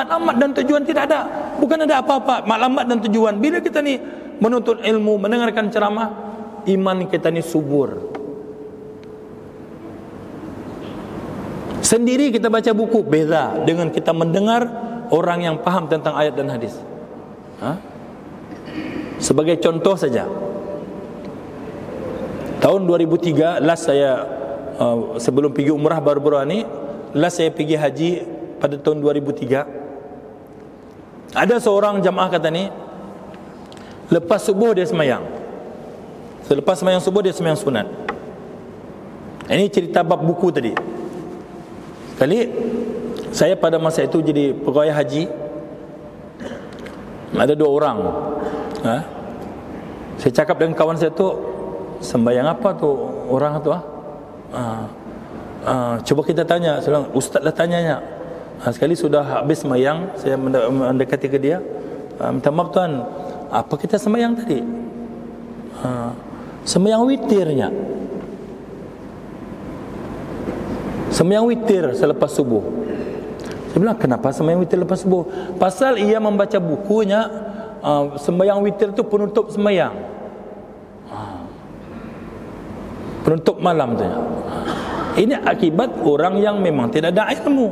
Matlamat dan tujuan tidak ada. Bukan ada apa-apa, matlamat dan tujuan. Bila kita ni menuntut ilmu, mendengarkan ceramah, iman kita ni subur. Sendiri kita baca buku, beza dengan kita mendengar orang yang faham tentang ayat dan hadis. Sebagai contoh saja, tahun 2003 last saya sebelum pergi umrah baru-baru ni, last saya pergi haji pada tahun 2003. Ada seorang jamaah kata ni, lepas subuh dia semayang. Selepas semayang subuh dia semayang sunat. Ini cerita bab buku tadi. Kali saya pada masa itu jadi pegawai haji, ada 2 orang. Saya cakap dengan kawan saya tu, sembahyang apa tu orang tu? Cuba kita tanya. Ustaz lah tanyanya. Sekali sudah habis sembahyang, saya mendekati ke dia, minta maaf tuan, apa kita sembahyang tadi? Sembahyang witirnya. Sembahyang witir selepas subuh. Saya bilang, kenapa sembahyang witir lepas subuh? Pasal ia membaca bukunya, sembahyang witir itu penutup sembahyang, penutup malam tu. Ini akibat orang yang memang tidak ada ilmu.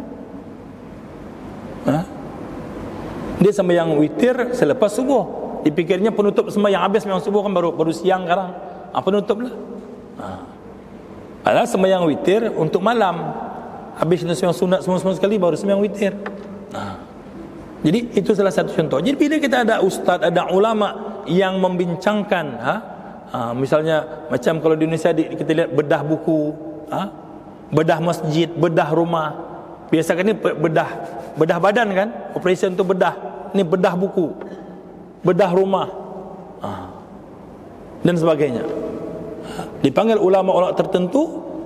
Dia sembahyang witir selepas subuh, dipikirnya penutup sembahyang. Habis memang subuh kan baru siang sekarang, penutup lah. Padahal sembahyang witir untuk malam. Habis sembahyang sunat semua sekali baru sembahyang witir. Jadi itu salah satu contoh. Jadi bila kita ada ustaz, ada ulama yang membincangkan, misalnya macam kalau di Indonesia kita lihat bedah buku, bedah masjid, bedah rumah. Biasakan ni bedah badan kan, operation tu bedah. Ni bedah buku, bedah rumah, dan sebagainya. Dipanggil ulama-ulama tertentu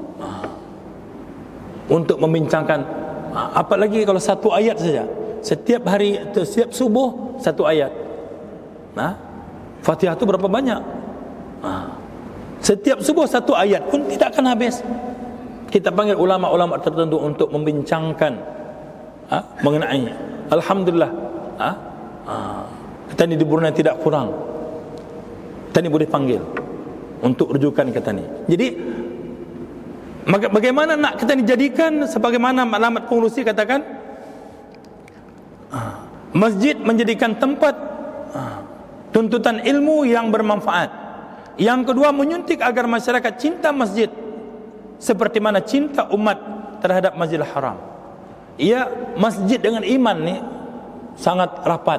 untuk membincangkan. Apalagi kalau satu ayat saja, setiap hari, setiap subuh satu ayat. Fatihah itu berapa banyak? Setiap subuh satu ayat pun tidak akan habis. Kita panggil ulama-ulama tertentu untuk membincangkan mengenai. Alhamdulillah, kita ni di Brunei tidak kurang. Kita ni boleh panggil untuk rujukan kata ni. Jadi bagaimana nak kita dijadikan sebagaimana alamat pengurusi katakan, masjid menjadikan tempat tuntutan ilmu yang bermanfaat. Yang kedua, menyuntik agar masyarakat cinta masjid seperti mana cinta umat terhadap Masjidil Haram. Ia masjid dengan iman ni sangat rapat.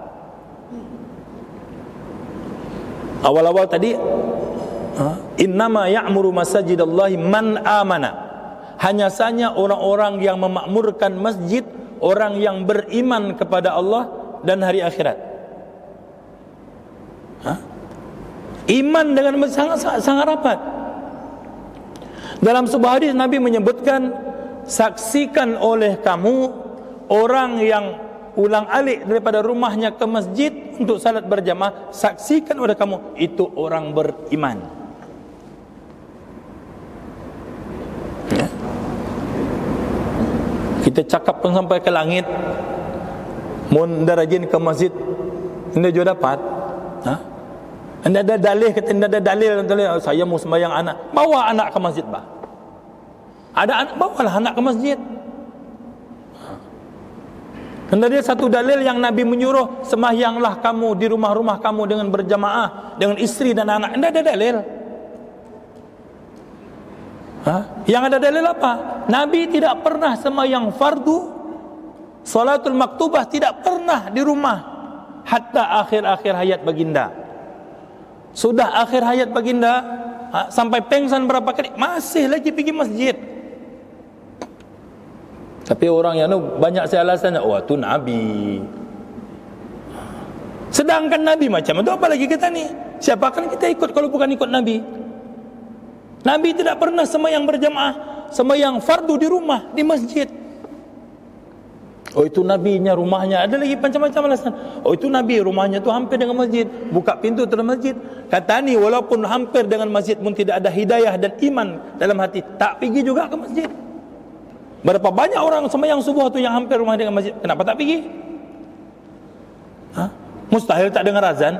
Awal-awal tadi, innama ya'muru masajidallahi man amana. Hanya saja orang-orang yang memakmurkan masjid, orang yang beriman kepada Allah dan hari akhirat. Iman dengan sangat rapat. Dalam sebuah hadis Nabi menyebutkan, saksikan oleh kamu orang yang ulang-alik daripada rumahnya ke masjid untuk salat berjamaah, saksikan oleh kamu itu orang beriman. Kita cakap pun sampai ke langit, mun rajin ke masjid anda juga dapat. Anda ada dalil, kata anda ada dalil, saya mau sembahyang anak, bawa anak ke masjid bah. Ada anak, bawalah anak ke masjid. Anda ada satu dalil yang Nabi menyuruh, sembahyanglah kamu di rumah-rumah kamu dengan berjamaah dengan istri dan anak. Anda ada dalil. Yang ada dalil apa? Nabi tidak pernah sembahyang fardu, salatul maktubah tidak pernah di rumah hatta akhir-akhir hayat baginda. Sudah akhir hayat baginda, sampai pengsan berapa kali masih lagi pergi masjid. Tapi orang yang banyak saya alasannya, oh itu Nabi. Sedangkan Nabi macam itu, apa lagi kita ni? Siapakan kita ikut kalau bukan ikut Nabi? Nabi tidak pernah sembahyang berjamaah, sembahyang fardu di rumah, di masjid. Oh itu Nabinya, rumahnya. Ada lagi macam-macam alasan. Oh itu Nabi, rumahnya tu hampir dengan masjid, buka pintu dalam masjid. Kata ni, walaupun hampir dengan masjid pun tidak ada hidayah dan iman dalam hati, tak pergi juga ke masjid. Berapa banyak orang sembahyang subuh tu yang hampir rumah dengan masjid, kenapa tak pergi? Mustahil tak dengar azan.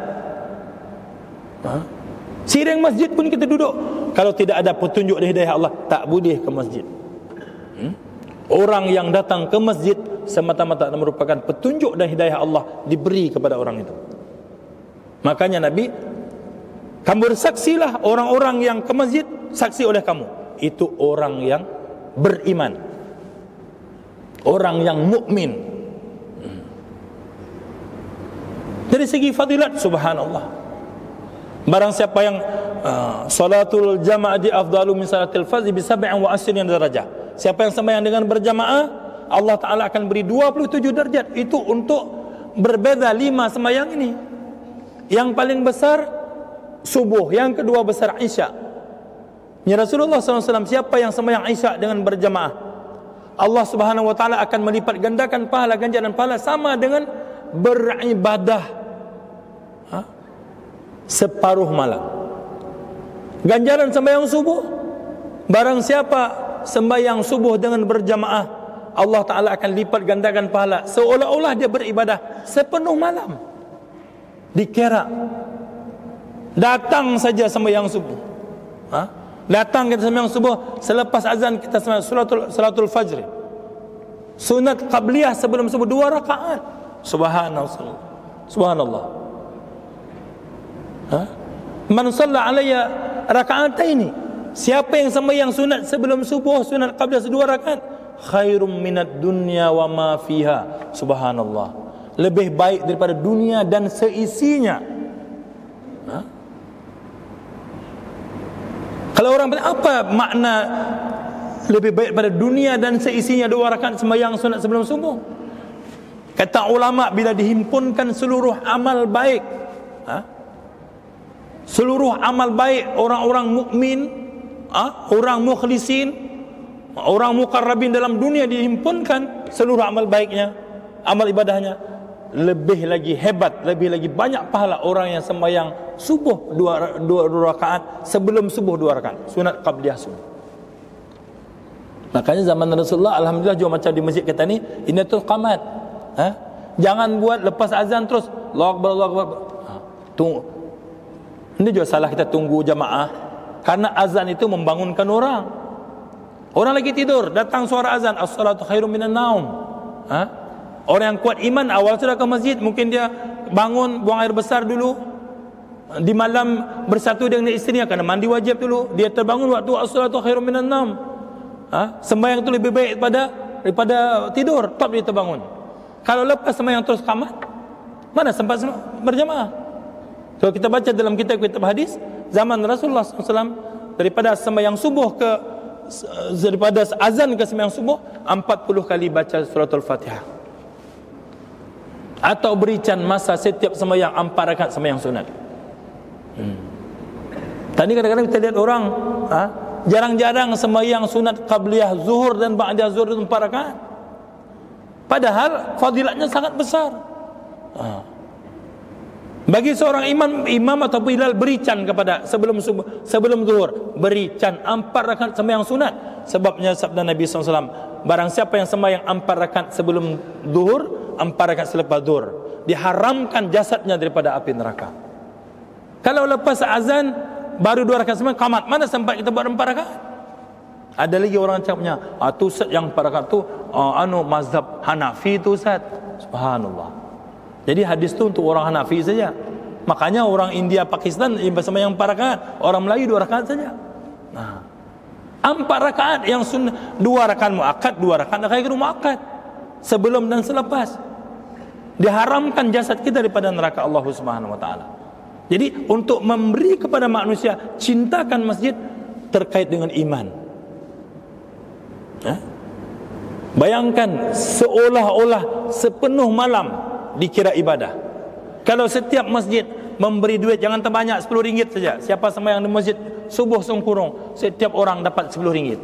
Sireng masjid pun kita duduk. Kalau tidak ada petunjuk dari hidayah Allah, tak boleh ke masjid. Orang yang datang ke masjid semata-mata merupakan petunjuk dan hidayah Allah diberi kepada orang itu. Makanya Nabi, kamu bersaksilah orang-orang yang ke masjid, saksi oleh kamu. Itu orang yang beriman, orang yang mukmin. Dari segi fadilat, subhanallah, barang siapa yang salatul jamaah di afdalu min salatil fardhi bi 27 darajah. Siapa yang sembahyang dengan berjamaah, Allah Ta'ala akan beri 27 derajat. Itu untuk berbeza 5 sembahyang ini. Yang paling besar subuh, yang kedua besar isya. Ya Rasulullah SAW, siapa yang sembahyang isya dengan berjamaah, Allah Subhanahu Wa Ta'ala akan melipat gandakan pahala, ganjaran pahala sama dengan beribadah separuh malam. Ganjaran sembahyang subuh, barang siapa sembahyang subuh dengan berjamaah, Allah Ta'ala akan lipat gandakan pahala seolah-olah dia beribadah sepenuh malam. Dikira datang saja sembahyang subuh, datang kita sembahyang subuh, selepas azan kita sembahyang salatul fajr, sunat qabliyah sebelum subuh 2 rakaat. Subhanallah, subhanallah. Man shalla alayya raka'ataini, siapa yang sembahyang sunat sebelum subuh, sunat qabliyah 2 rakaat, khairum minad dunya wa ma fiha. Subhanallah, lebih baik daripada dunia dan seisinya. Kalau orang bertanya, apa makna lebih baik daripada dunia dan seisinya 2 rakaat sembahyang sunat sebelum subuh? Kata ulama, bila dihimpunkan seluruh amal baik, seluruh amal baik orang-orang mukmin, orang mukhlisin, orang muqarrabin dalam dunia, dihimpunkan seluruh amal baiknya, amal ibadahnya, lebih lagi hebat, lebih lagi banyak pahala orang yang sembahyang subuh 2 rakaat sebelum subuh 2 rakaat sunat qabliyah subuh. Makanya zaman Rasulullah, alhamdulillah, juga macam di masjid kita ni, inatul qamat. Jangan buat lepas azan terus Allahu Akbar, Allahu Akbar. Tunggu. Ini juga salah, kita tunggu jamaah, karena azan itu membangunkan orang. Orang lagi tidur, datang suara azan, as-salatu khairum minan naum. Orang yang kuat iman awal sudah ke masjid, mungkin dia bangun, buang air besar dulu, di malam bersatu dengan isterinya kerana mandi wajib dulu, dia terbangun waktu as-salatu khairum minan naum. Sembahyang itu lebih baik daripada tidur, top dia terbangun. Kalau lepas sembahyang terus qamat, mana sempat berjamaah? Kalau kita baca dalam kitab-kitab hadis, zaman Rasulullah SAW, daripada sembahyang subuh daripada azan ke sembahyang subuh, 40 kali baca suratul Fatihah. Atau berikan masa setiap sembahyang 4 rakaat sembahyang sunat. Tadi kadang-kadang kita lihat orang jarang-jarang sembahyang sunat qabliyah zuhur dan ba'da zuhur itu 4 rakaat. Padahal fadilatnya sangat besar. Bagi seorang imam atau bilal, berikan kepada sebelum zuhur, berikan 4 rakaat sembahyang sunat. Sebabnya sabda Nabi SAW, barang siapa yang sembahyang 4 rakaat sebelum zuhur, 4 rakaat selepas zuhur, diharamkan jasadnya daripada api neraka. Kalau lepas azan baru 2 rakaat sembahyang qamat, mana sempat kita buat 4 rakaat? Ada lagi orang cakapnya, tu Ustaz yang 4 rakaat tu mazhab Hanafi tu Ustaz. Subhanallah. Jadi hadis tu untuk orang Hanafi saja. Makanya orang India, Pakistan sembahyang 4 rakaat, orang Melayu 2 rakaat saja. 4 rakaat yang sunnah, 2 rakaat muakkad, 2 rakaat ghairu muakkad, sebelum dan selepas. Diharamkan jasad kita daripada neraka Allah Subhanahu wa taala. Jadi untuk memberi kepada manusia, cintakan masjid terkait dengan iman. Bayangkan seolah-olah sepenuh malam dikira ibadah. Kalau setiap masjid memberi duit, jangan terbanyak, RM10 saja. Siapa sembahyang di masjid subuh sungkurung, setiap orang dapat RM10.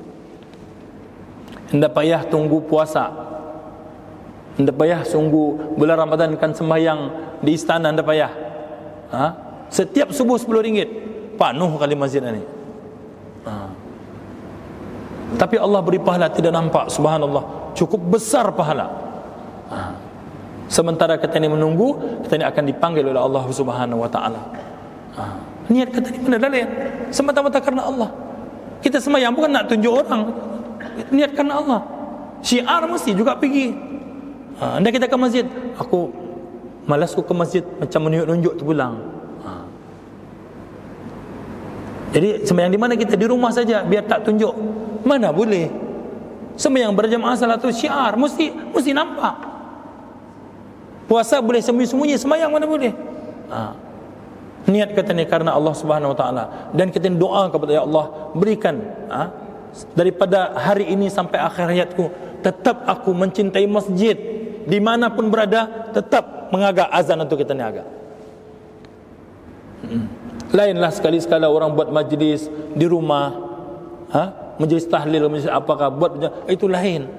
Hendak payah tunggu puasa, hendak payah sungguh bulan Ramadan kan sembahyang di istana, hendak payah. Setiap subuh RM10, penuh kali masjid ini. Tapi Allah beri pahala tidak nampak, subhanallah, cukup besar pahala. Sementara kita ini menunggu, kita ini akan dipanggil oleh Allah Subhanahu wa taala. Niat kita ini benar dalil, semata-mata karena Allah. Kita sembahyang bukan nak tunjuk orang, niat karena Allah. Syiar mesti juga pergi. Anda kita ke masjid, aku malas aku ke masjid, macam menunjuk-nunjuk tu pulang. Jadi sembahyang di mana kita? Di rumah saja, biar tak tunjuk. Mana boleh. Sembahyang berjamaah salat tu syiar, mesti nampak. Puasa boleh sembunyi-sembunyi, sembahyang mana boleh. Niat kita ni karena Allah Subhanahu wa taala, dan kita doa kepada ya Allah, berikan daripada hari ini sampai akhir hayatku, tetap aku mencintai masjid, dimanapun berada tetap mengagak azan untuk kita niaga. Lainlah sekali-sekala orang buat majlis di rumah, majlis tahlil, majlis apakah buat, itu lain.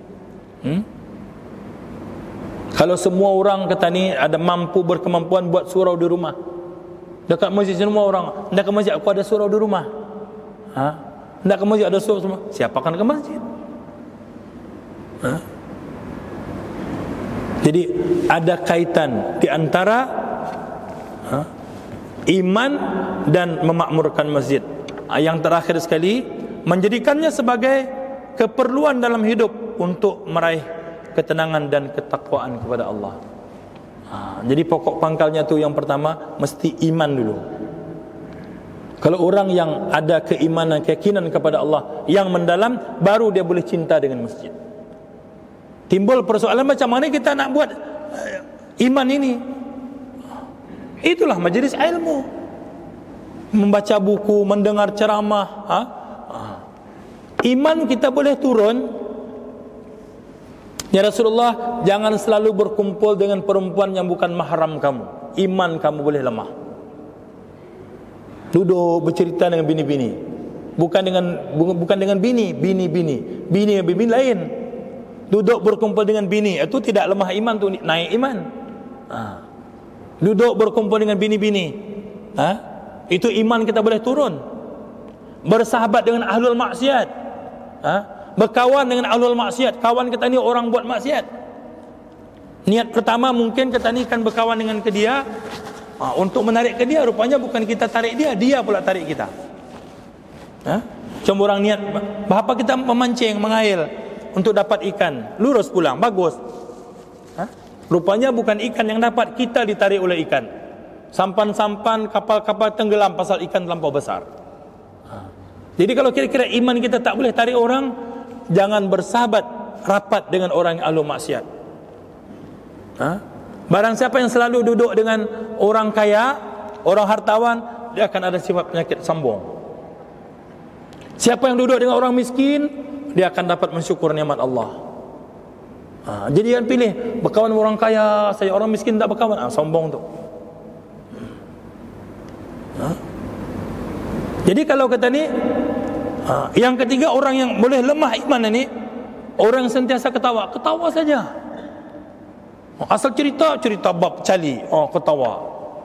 Kalau semua orang kata ni ada mampu berkemampuan buat surau di rumah, dekat masjid semua orang, hendak ke masjid aku ada surau di rumah, hendak ke masjid ada surau semua, siapa akan ke masjid? Jadi ada kaitan di antara iman dan memakmurkan masjid. Yang terakhir sekali, menjadikannya sebagai keperluan dalam hidup untuk meraih ketenangan dan ketakwaan kepada Allah. Jadi pokok pangkalnya tu yang pertama mesti iman dulu. Kalau orang yang ada keimanan, keyakinan kepada Allah yang mendalam, baru dia boleh cinta dengan masjid. Timbul persoalan macam mana kita nak buat iman ini. Itulah majlis ilmu, membaca buku, mendengar ceramah. Iman kita boleh turun. Ya Rasulullah, jangan selalu berkumpul dengan perempuan yang bukan mahram kamu. Iman kamu boleh lemah. Duduk bercerita dengan bini-bini, bukan dengan bini lain. Duduk berkumpul dengan bini, itu tidak lemah iman, tu naik iman. Duduk berkumpul dengan bini-bini, itu iman kita boleh turun. Bersahabat dengan ahlul maksiat, berkawan dengan ahlul maksiat, kawan kita ni orang buat maksiat. Niat pertama mungkin kita ni kan berkawan dengan ke dia, untuk menarik ke dia, rupanya bukan kita tarik dia, dia pula tarik kita. Cuma orang niat, berapa kita memancing, mengail untuk dapat ikan, lurus pulang, bagus. Rupanya bukan ikan yang dapat, kita ditarik oleh ikan. Sampan-sampan, kapal-kapal tenggelam pasal ikan terlampau besar. Jadi kalau kira-kira iman kita tak boleh tarik orang, jangan bersahabat rapat dengan orang yang ahli maksiat. Barang siapa yang selalu duduk dengan orang kaya, orang hartawan, dia akan ada sifat penyakit sombong. Siapa yang duduk dengan orang miskin, dia akan dapat mensyukur nikmat Allah. Jadi jangan pilih berkawan dengan orang kaya, saya orang miskin tak berkawan, sombong tu. Jadi kalau kata ni, yang ketiga, orang yang boleh lemah iman ni, orang yang sentiasa ketawa saja. Asal cerita bab cali, ketawa.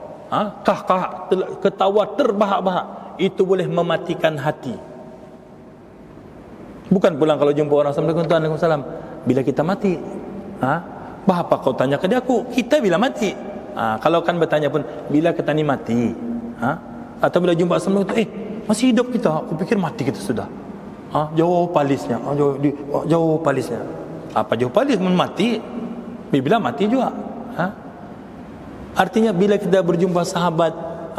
Ketawa terbahak-bahak, itu boleh mematikan hati. Bukan pulang kalau jumpa orang, Assalamualaikum, Waalaikumsalam. Bila kita mati, apa kau tanya ke dia? Kita bila mati. Kalau kan bertanya pun, bila kita ni mati, atau bila jumpa Assalamualaikum, masih hidup kita, aku pikir mati kita sudah. Jauh palisnya, jauh palisnya. Apa jauh palis? Mati. Bila mati juga. Artinya bila kita berjumpa sahabat,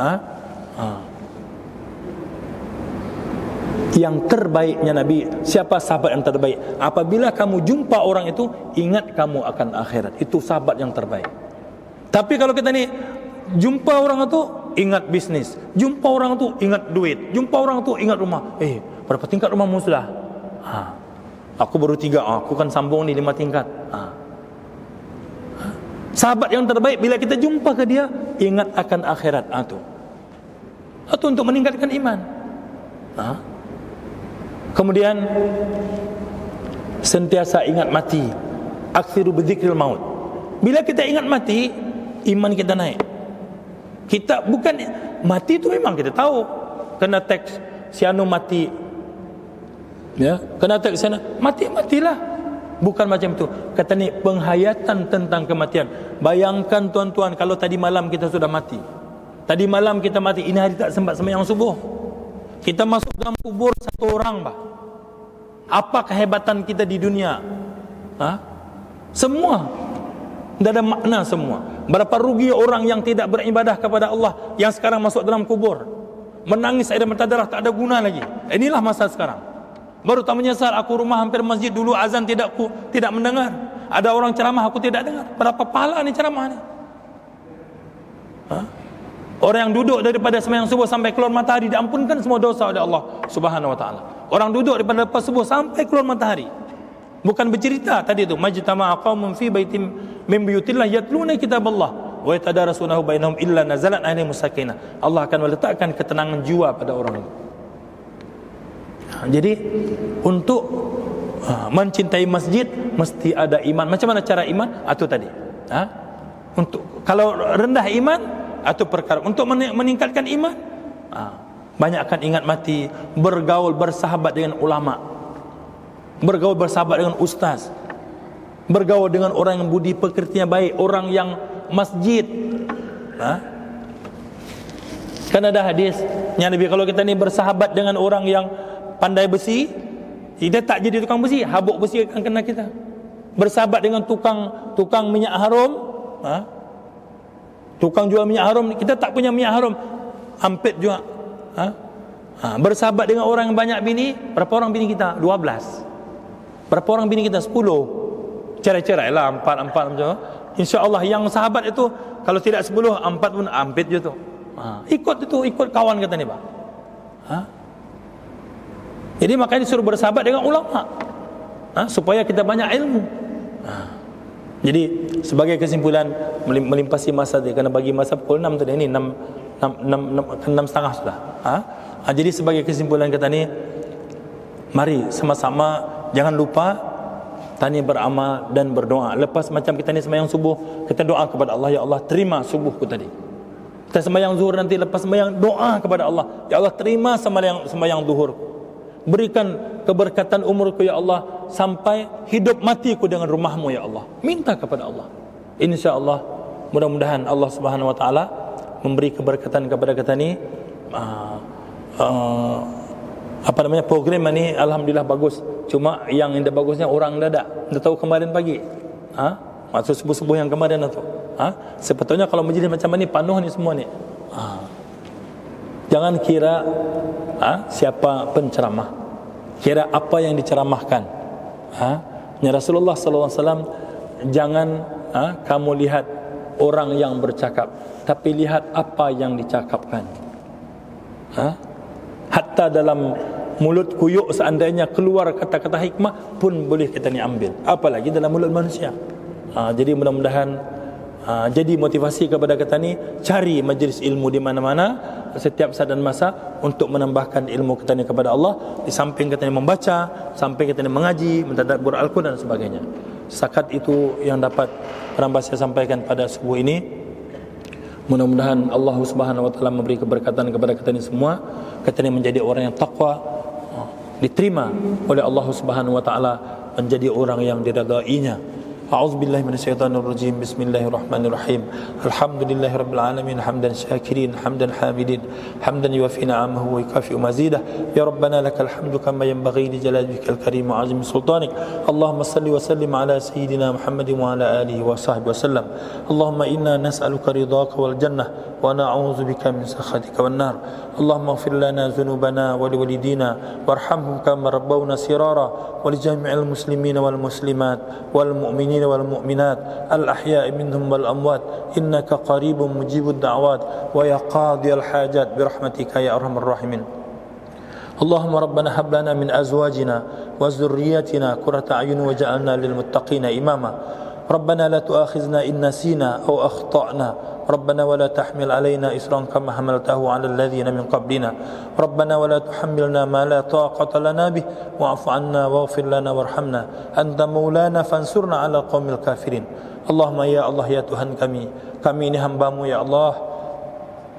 yang terbaiknya Nabi, siapa sahabat yang terbaik? Apabila kamu jumpa orang itu, ingat kamu akan akhirat. Itu sahabat yang terbaik. Tapi kalau kita ni jumpa orang itu, ingat bisnis. Jumpa orang itu, ingat duit. Jumpa orang itu, ingat rumah. Berapa tingkat rumahmu sudah? Aku baru 3. Aku kan sambung ni 5 tingkat. Sahabat yang terbaik, bila kita jumpa ke dia, ingat akan akhirat. Itu untuk meningkatkan iman. Kemudian sentiasa ingat mati. Aksiru bidzikril maut. Bila kita ingat mati, iman kita naik. Kita bukan mati itu memang kita tahu, kena teks si anu mati Ya, kena attack ke sana, matilah. Bukan macam itu. Kata ni penghayatan tentang kematian. Bayangkan tuan-tuan kalau tadi malam kita sudah mati. Tadi malam kita mati, ini hari tak sempat sembahyang subuh. Kita masuk dalam kubur satu orang, bah. Apa kehebatan kita di dunia? Semua tidak ada makna semua. Berapa rugi orang yang tidak beribadah kepada Allah, yang sekarang masuk dalam kubur, menangis air mata darah, tak ada guna lagi. Inilah masa sekarang. Baru tak menyesal, aku rumah hampir masjid dulu azan tidak mendengar. Ada orang ceramah aku tidak dengar. Berapa pahala ni ceramah ni? Orang yang duduk daripada sembahyang subuh sampai keluar matahari diampunkan semua dosa oleh Allah Subhanahu wa taala. Orang duduk daripada lepas subuh sampai keluar matahari. Bukan bercerita tadi tu, majtama'a qaumun fi baitin min buyutillah yatluna kitaballah wa yatadarasunahu bainahum illa nazalat alaihim sakinah. Allah akan meletakkan ketenangan jiwa pada orang itu. Jadi untuk mencintai masjid mesti ada iman. Macam mana cara iman? Itu tadi. Untuk kalau rendah iman atau perkara untuk meningkatkan iman, banyakkan ingat mati, bergaul bersahabat dengan ulama, bergaul bersahabat dengan ustaz, bergaul dengan orang yang budi pekertinya baik, orang yang masjid. Kan ada hadis yang Nabi, kalau kita ni bersahabat dengan orang yang pandai besi, kita tak jadi tukang besi, habuk besi akan kena kita. Bersahabat dengan tukang minyak haram, tukang jual minyak haram, kita tak punya minyak haram, ampit juga. Bersahabat dengan orang yang banyak bini, berapa orang bini kita? 12. Berapa orang bini kita? 10. Cerai-cerai lah, 4 macam tu. InsyaAllah yang sahabat itu, kalau tidak 10, 4 pun ampit je tu. Ikut kawan kata ni, Pak. Jadi makanya disuruh bersahabat dengan ulama, supaya kita banyak ilmu. Jadi sebagai kesimpulan, melimpasi masa dia, kerana bagi masa pukul 6 tadi, ini 6.30 sudah. Jadi sebagai kesimpulan kata ni, mari sama-sama jangan lupa tani beramal dan berdoa. Lepas macam kita ni sembahyang subuh, kita doa kepada Allah, ya Allah terima subuhku tadi. Kita sembahyang zuhur nanti, lepas sembahyang doa kepada Allah, ya Allah terima sembahyang zuhurku. Berikan keberkatan umurku ya Allah, sampai hidup matiku dengan rumahmu ya Allah. Minta kepada Allah. InsyaAllah mudah-mudahan Allah Subhanahu wa taala memberi keberkatan kepada kita ni. Program ni alhamdulillah bagus. Cuma yang indah bagusnya orang dah tahu kemarin pagi. Maksud subuh-subuh yang kemarin tu. Sepatutnya kalau majlis macam ni penuh ni semua ni. Jangan kira siapa penceramah, kira apa yang diceramahkan. Rasulullah SAW, jangan kamu lihat orang yang bercakap, tapi lihat apa yang dicakapkan. Hatta dalam mulut kuyuk seandainya keluar kata-kata hikmah pun boleh kita ni ambil, apalagi dalam mulut manusia. Jadi mudah-mudahan jadi motivasi kepada kita ni, cari majlis ilmu di mana-mana setiap saat dan masa untuk menambahkan ilmu kita ni kepada Allah. Di samping kita ni membaca, samping kita ni mengaji, mentadabbur Al-Quran dan sebagainya. Setakat itu yang dapat penambah saya sampaikan pada subuh ini. Mudah-mudahan Allah Subhanahu wa taala memberi keberkatan kepada kita ni semua. Kita ni menjadi orang yang takwa, diterima oleh Allah Subhanahu wa taala, menjadi orang yang diridainya. A'udzubillahi minasyaitonirrajim. Bismillahirrahmanirrahim. Alhamdulillahirabbil alamin, hamdan syakirin, hamdan hamidin, hamdan yuwafi ni'amahu wa yukafi'u mazidah. Ya rabbana lakal hamdu kama yanbaghi li jalali wajhikal karim wa 'azimi sultanik. Allahumma salli wa sallim ala sayyidina Muhammadin wa ala alihi wa sahbihi wasallam. Allahumma inna nas'aluka ridhaka wal jannah wa na'udzubika min sakhatika wan nar. Allahumma ighfir lana dhunubana wa liwalidina warhamhum kama rabbawna sirara wa li jami'il muslimina wal muslimat wal mu'minina wal mu'minat al ahya'i minhum wal amwat innaka qaribun mujibud da'wat wa ya qadiyal hajat bi rahmatika ya arhamar rahimin. Allahumma rabbana hab lana min azwajina wa dhurriyyatina qurrata a'yun waj'alna lil muttaqina imama. ربنا لا تؤاخذنا إن نسينا أو أخطأنا ربنا ولا تحمل علينا إصرا كما حملته على الذين من قبلنا ربنا ولا تحملنا ما لا طاقة لنا به واعف عنا واغفر لنا وارحمنا أنت مولانا فانصرنا على القوم الكافرين. Allahumma ya Allah ya Tuhan kami ini hamba-Mu ya Allah,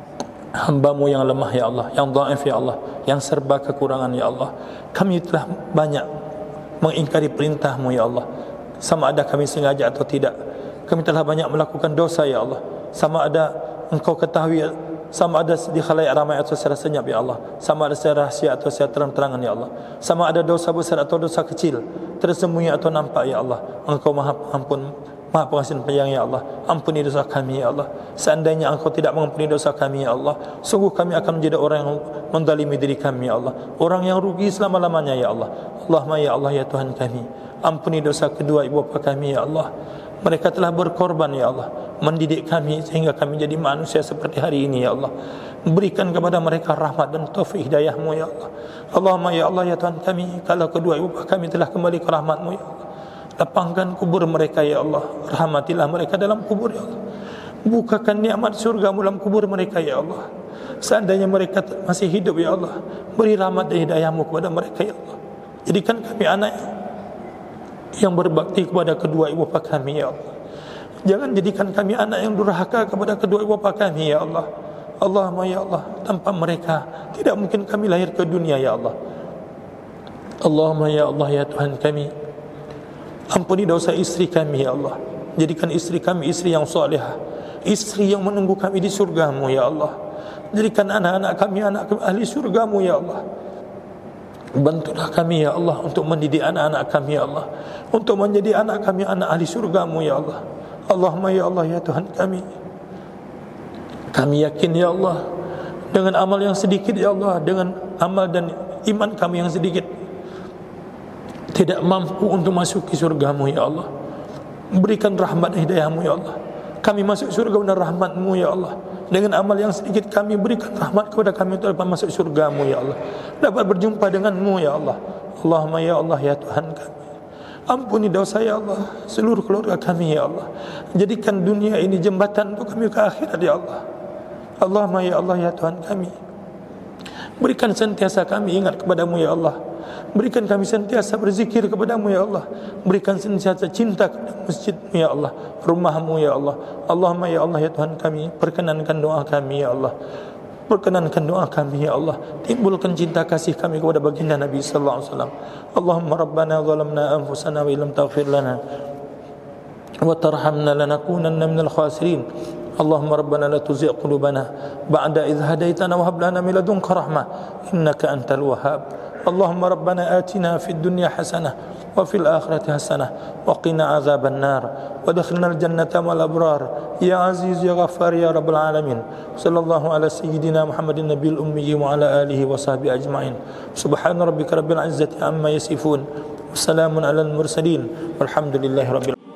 hamba-Mu yang lemah ya Allah, yang dhaif ya Allah, yang serba kekurangan ya Allah. Kami telah banyak mengingkari perintah-Mu ya Allah, sama ada kami sengaja atau tidak. Kami telah banyak melakukan dosa ya Allah, sama ada Engkau ketahui, sama ada di khalayak ramai atau secara senyap ya Allah, sama ada secara rahsia atau secara terang-terangan ya Allah, sama ada dosa besar atau dosa kecil, tersembunyi atau nampak ya Allah. Engkau Maha Pengampun, Maha Pengasih Penyayang ya Allah. Ampuni dosa kami ya Allah. Seandainya Engkau tidak mengampuni dosa kami ya Allah, sungguh kami akan menjadi orang yang menzalimi diri kami ya Allah, orang yang rugi selama-lamanya ya Allah. Allahumma ya Allah ya Tuhan kami, ampuni dosa kedua ibu bapa kami ya Allah. Mereka telah berkorban ya Allah, mendidik kami sehingga kami jadi manusia seperti hari ini ya Allah. Berikan kepada mereka rahmat dan taufik hidayah-Mu ya Allah. Allahumma ya Allah ya Tuhan kami, kalau kedua ibu bapa kami telah kembali ke rahmat-Mu ya Allah, lapangkan kubur mereka ya Allah. Rahmatilah mereka dalam kubur ya Allah. Bukakan nikmat surga-Mu dalam kubur mereka ya Allah. Seandainya mereka masih hidup ya Allah, beri rahmat dan hidayah-Mu kepada mereka ya Allah. Jadikan kami anak yang berbakti kepada kedua ibu bapa kami ya Allah. Jangan jadikan kami anak yang durhaka kepada kedua ibu bapa kami ya Allah. Allahumma ya Allah, tanpa mereka tidak mungkin kami lahir ke dunia ya Allah. Allahumma ya Allah ya Tuhan kami, ampuni dosa istri kami ya Allah. Jadikan istri kami istri yang salihah, istri yang menunggu kami di surga-Mu ya Allah. Jadikan anak-anak kami anak ahli surga-Mu ya Allah. Bantulah kami ya Allah untuk mendidik anak-anak kami ya Allah, untuk menjadi anak kami anak ahli surga-Mu ya Allah. Allahumma ya Allah ya Tuhan kami yakin ya Allah, dengan amal yang sedikit ya Allah, dengan amal dan iman kami yang sedikit, tidak mampu untuk masuk ke surga-Mu ya Allah. Berikan rahmat dan hidayah-Mu ya Allah. Kami masuk surga dengan rahmat-Mu ya Allah. Dengan amal yang sedikit kami, berikan rahmat kepada kami untuk dapat masuk surga-Mu ya Allah, dapat berjumpa dengan-Mu ya Allah. Allahumma ya Allah ya Tuhan kami, ampuni dosa ya Allah seluruh keluarga kami ya Allah. Jadikan dunia ini jembatan untuk kami ke akhirat ya Allah. Allahumma ya Allah ya Tuhan kami, berikan sentiasa kami ingat kepada-Mu ya Allah. Berikan kami sentiasa berzikir kepada-Mu ya Allah. Berikan sentiasa cinta kepada masjid-Mu ya Allah, rumah-Mu ya Allah. Allahumma ya Allah ya Tuhan kami, perkenankan doa kami ya Allah. Perkenankan doa kami ya Allah. Timbulkan cinta kasih kami kepada baginda Nabi sallallahu alaihi wasallam. Allahumma rabbana zalamna anfusana wa illam taghfir lana wa tarhamna lanakunanna minal khasirin. Allahumma rabbana la tuzigh qulubana ba'da idh hadaitana wa hab lana min ladunka rahmah innaka antal wahhab. Allahumma rabbana atina fid dunya hasanah wa fil akhirati hasanah wa qina azaban nar wa adkhilna al jannata ma'al abrar ya aziz ya ghaffar ya rabbal alamin. Sallallahu ala sayyidina Muhammadin nabiyil ummi wa ala alihi wa sahbihi ajma'in. Subhana rabbika rabbil izzati amma yasifun wa salamun alal mursalin walhamdulillahi rabbil alamin.